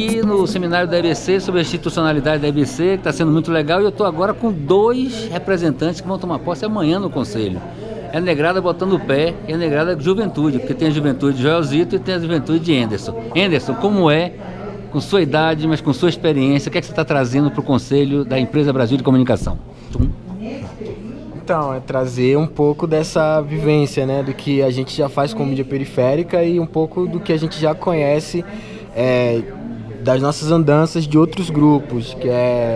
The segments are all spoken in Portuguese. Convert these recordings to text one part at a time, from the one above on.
aqui no seminário da EBC sobre a institucionalidade da EBC, que está sendo muito legal, e eu estou agora com 2 representantes que vão tomar posse amanhã no Conselho. É a negrada botando o pé e a negrada juventude, porque tem a juventude de Joelzito e tem a juventude de Anderson. Anderson, como é, com sua idade, mas com sua experiência, o que é que você está trazendo para o Conselho da Empresa Brasil de Comunicação? Então, é trazer um pouco dessa vivência, né, do que a gente já faz com mídia periférica e um pouco do que a gente já conhece das nossas andanças de outros grupos, que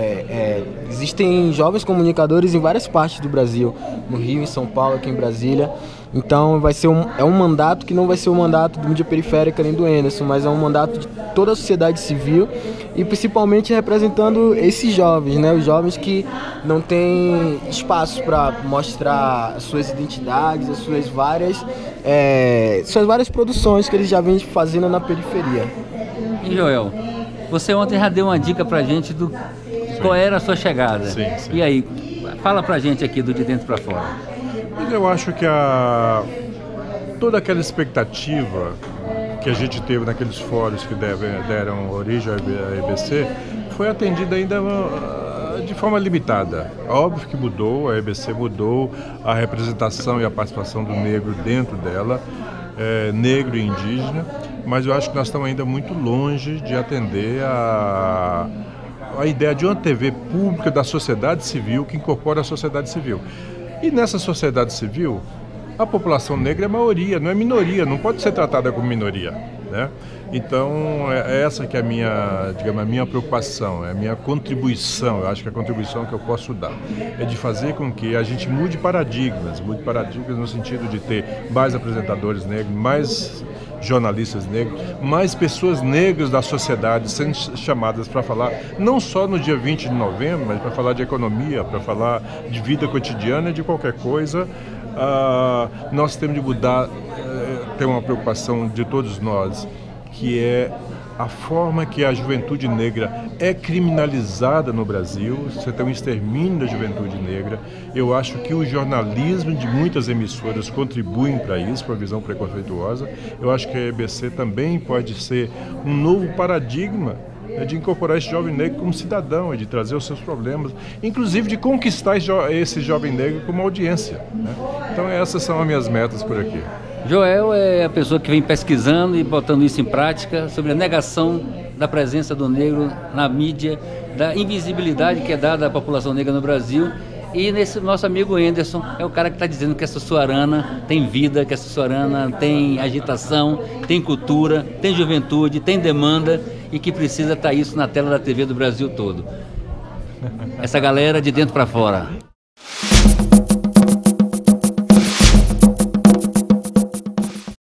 existem jovens comunicadores em várias partes do Brasil, no Rio, em São Paulo, aqui em Brasília. Então vai ser um mandato que não vai ser um mandato do mídia periférica nem do Anderson, mas é um mandato de toda a sociedade civil e principalmente representando esses jovens, né? Os jovens que não têm espaço para mostrar as suas identidades, as suas várias produções que eles já vêm fazendo na periferia. E Joel, você ontem já deu uma dica pra gente do qual era a sua chegada. Sim. E aí, fala pra gente aqui do De Dentro para Fora. Mas eu acho que toda aquela expectativa que a gente teve naqueles fóruns que deram origem à EBC foi atendida ainda de forma limitada. Óbvio que mudou, a EBC mudou a representação e a participação do negro dentro dela, negro e indígena, mas eu acho que nós estamos ainda muito longe de atender a ideia de uma TV pública da sociedade civil que incorpora a sociedade civil. E nessa sociedade civil, a população negra é maioria, não é minoria, não pode ser tratada como minoria, né? Então, essa que é a minha preocupação, é a minha contribuição, eu acho que a contribuição que eu posso dar é de fazer com que a gente mude paradigmas no sentido de ter mais apresentadores negros, mais jornalistas negros, mais pessoas negras da sociedade sendo chamadas para falar, não só no dia 20 de novembro, mas para falar de economia, para falar de vida cotidiana, de qualquer coisa. Nós temos de mudar, ter uma preocupação de todos nós, que é a forma que a juventude negra é criminalizada no Brasil. Você tem um extermínio da juventude negra. Eu acho que o jornalismo de muitas emissoras contribuem para isso, para a visão preconceituosa. Eu acho que a EBC também pode ser um novo paradigma de incorporar esse jovem negro como cidadão, de trazer os seus problemas, inclusive de conquistar esse jovem negro como audiência, né? Então essas são as minhas metas por aqui. Joel é a pessoa que vem pesquisando e botando isso em prática sobre a negação da presença do negro na mídia, da invisibilidade que é dada à população negra no Brasil. E nesse nosso amigo Anderson é o cara que está dizendo que essa Sussuarana tem vida, que essa Sussuarana tem agitação, tem cultura, tem juventude, tem demanda e que precisa estar isso na tela da TV do Brasil todo. Essa galera de dentro para fora.